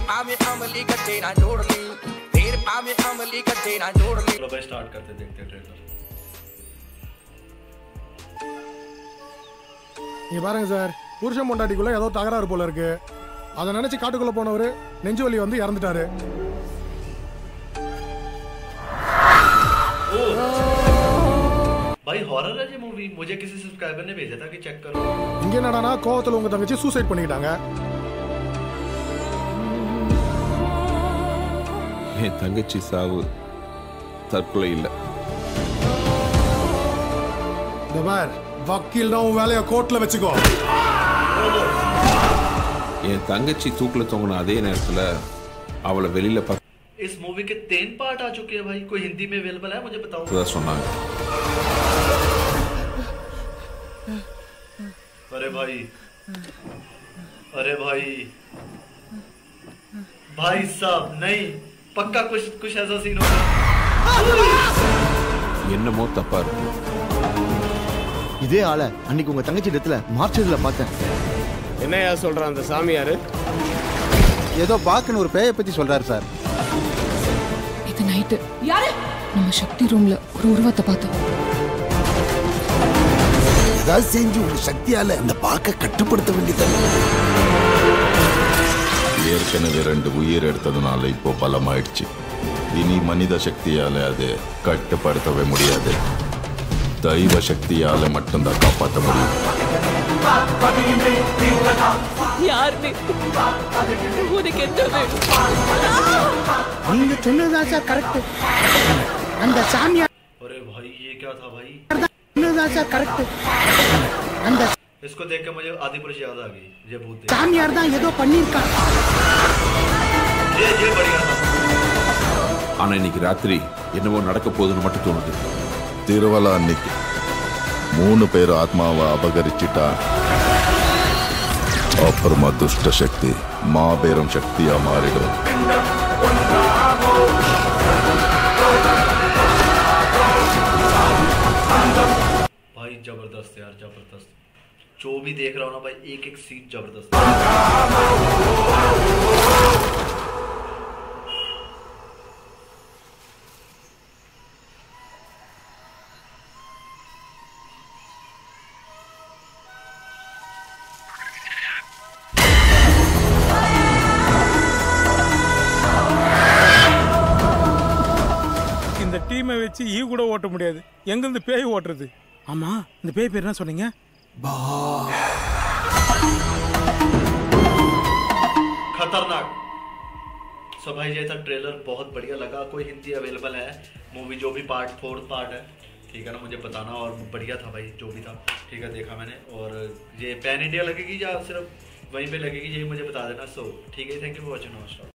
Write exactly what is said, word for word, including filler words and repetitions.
पावे अमली गड्ढे ना जोड़ ली, तेरे पावे अमली गड्ढे ना जोड़ ली। चलो भाई स्टार्ट करते, देखते ट्रेलर। நீ பாருங்க சார், புருஷன் பொண்டாட்டிக்குள்ள ஏதோ தகராறு போல இருக்கு. அதை நினைச்சு காட்டுக்குள்ள போனவரு நெஞ்சு வலி வந்து இறந்துட்டாரு. भाई हॉरर है ये मूवी, मुझे किसी सब्सक्राइबर ने भेजा था कि चेक करो। இங்க என்னடானா கோவத்துல உங்க தங்கச்சி சூசைட் பண்ணிட்டாங்க. என் தங்கச்சி சாவு தற்கொலை இல்ல. தபார் வக்கீல் தான் வேலைய கோர்ட்ல வெச்சுக்கோ. என் தங்கச்சி தூக்குல தொங்கின அதே நேரத்துல அவளை வெளியில பார்த்து इस मूवी के तीन पार्ट आ चुके हैं भाई, कोई हिंदी में अवेलेबल है मुझे बताओ। சொன்னாங்க. अरे भाई, अरे भाई, भाई साहब नहीं, पक्का कुछ कुछ ऐसा सीन होगा। என்னமோ தப்பா இருக்கு. இதே ஆள அன்னைக்கு உங்க தங்கச்சி இடத்துல மார்ச்சதுல பார்த்தேன். என்னையா சொல்றான் அந்த சாமியாரு? ஏதோ பாக்குன்னு ஒரு பேயை பத்தி சொல்றாரு சார். இது நைட்டு யாரு நம்ம சக்தி ரூம்ல ஒரு உருவத்தை பார்த்தோம். ஏதாவது செஞ்சு உங்க சக்தியால அந்த பாக்க கட்டுப்படுத்த வேண்டியது. ஏற்கனவே ரெண்டு உயிர் எடுத்ததுனால இப்போ பலமாயிடுச்சு. இனி மனித சக்தியால அது கட்டுப்படுத்தவே முடியாது. தெய்வ சக்தியால மட்டும்தான் காப்பாற்ற முடியும். நீங்க சொன்னதுதான் சார் கரெக்ட். அந்த சாமியார் अरे भाई ये क्या था भाई? சொன்னதுதான் சார் கரெக்ட். அந்த इसको देख के मुझे आदि पुरुष याद आ गई। ये भूत சாமியார் தான் ஏதோ பண்ணிருக்காங்க. ये ये बढ़िया था। ஆனா இன்னைக்கு ராத்திரி என்னவோ நடக்க போகுதுன்னு மட்டும் தோணுது. திருவலா அன்னைக்கு மூணு பேர் ஆத்மாவை அபகரிச்சிட்டா அப்புறமா துஷ்ட சக்தி மாபெரும் சக்தியா மாறிடும். भाई जबरदस्त यार, जबरदस्त। जो भी देख रहा हूँ ना भाई, एक एक सीन जबरदस्त। இந்த டீமை வச்சு ஈ கூட ஓட்ட முடியாது. எங்க இருந்து பேய் ஓட்டுறது? ஆமா, இந்த பேய் பேர் என்ன சொன்னீங்க? खतरनाक। सो भाई ये था ट्रेलर, बहुत बढ़िया लगा। कोई हिंदी अवेलेबल है मूवी, जो भी पार्ट फोर्थ पार्ट है, ठीक है ना, मुझे बताना। और बढ़िया था भाई जो भी था, ठीक है, देखा मैंने। और ये पैन इंडिया लगेगी या सिर्फ वहीं पे लगेगी, ये मुझे बता देना। सो ठीक है, थैंक यू फॉर वॉचिंग।